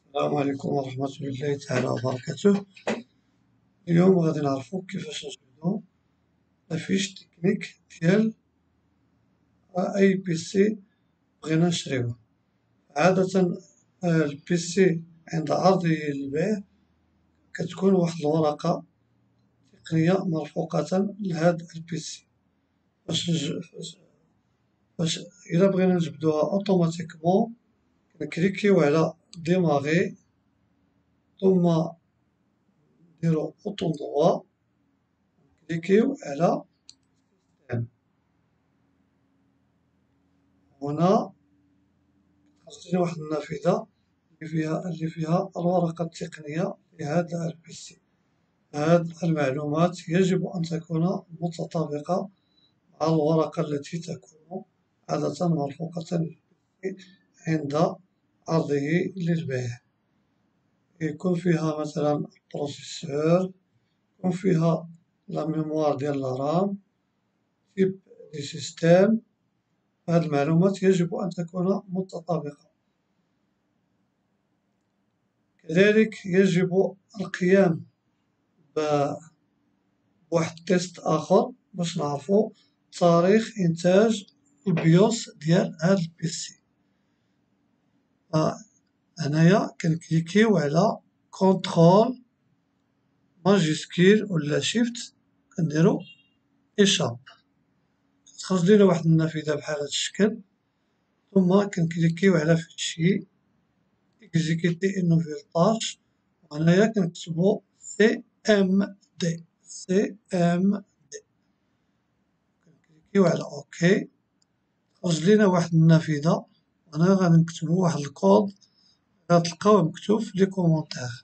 السلام عليكم ورحمة الله تعالى وبركاته. اليوم غادي نعرفو كيفاش نجبدو لافيش تكنيك ديال أي بيسي بغينا نشريوه. عادة البيسي عند عرضه للبيع كتكون واحد الورقة تقنية مرفوقة لهاد البيسي باش إلا بغينا نجبدوها أوتوماتيكمون نكليكيو على ديماغي ثم نديرو بوطون دروا نكليكيو على هنا خرجت لي واحد النافذة اللي فيها الورقة التقنية لهذا البيسي. هاد المعلومات يجب أن تكون متطابقة مع الورقة التي تكون عادة مرفوقة للبيسي عند عرضه للبيع. يكون فيها مثلا البروسيسور، يكون فيها لا ميموار ديال الرام، تيب دي سيستيم. هاد المعلومات يجب أن تكون متطابقة. كذلك يجب القيام بواحد التيست آخر باش نعرفو تاريخ إنتاج البيوس ديال هاد البيسي. هنايا كنكليكيو على كونترول ماجيسكيل ولا شيفت كنديرو إيشاب، تخرج لينا واحد النافذة بحال هاد الشكل، ثم كنكليكيو على فيشي إكزيكيتي إن نوفيل طاش، وهنايا كنكتبو CMD كنكليكيو على أوكي، تخرج لينا واحد النافذة، وهنا غادي نكتبو واحد الكود غتلقاوه مكتوب في لي كومونتير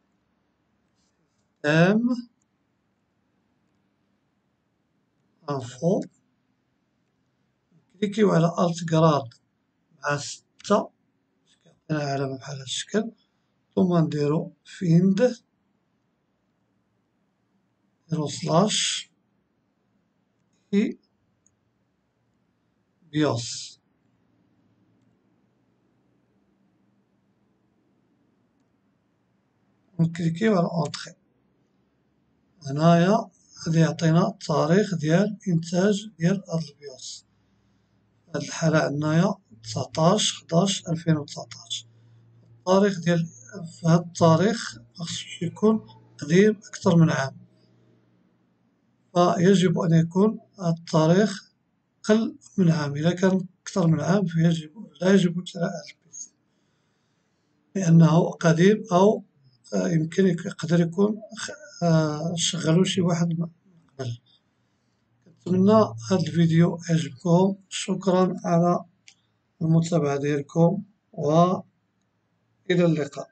انفو. نكليكيو على الت كراد مع 6 باش كيعطينا علامة بحال هاد الشكل، ثم نديرو فيند نديرو سلاش إي بيوس، ونكليكيو على أونتخي. هنايا غادي يعطينا التاريخ ديال إنتاج ديال هاد البيوس. هاد الحالة عندنايا 19/11/2019. التاريخ ديال في هاد التاريخ خصو يكون قديم أكثر من عام، فيجب أن يكون هاد التاريخ أقل من عام. إذا كان أكثر من عام لا يجب شراء هاد البيسي لأنه قديم أو يقدر يكون شغلو شي واحد من قبل. كنتمنى هاد الفيديو يعجبكم. شكرا على المتابعة ديالكم وإلى اللقاء.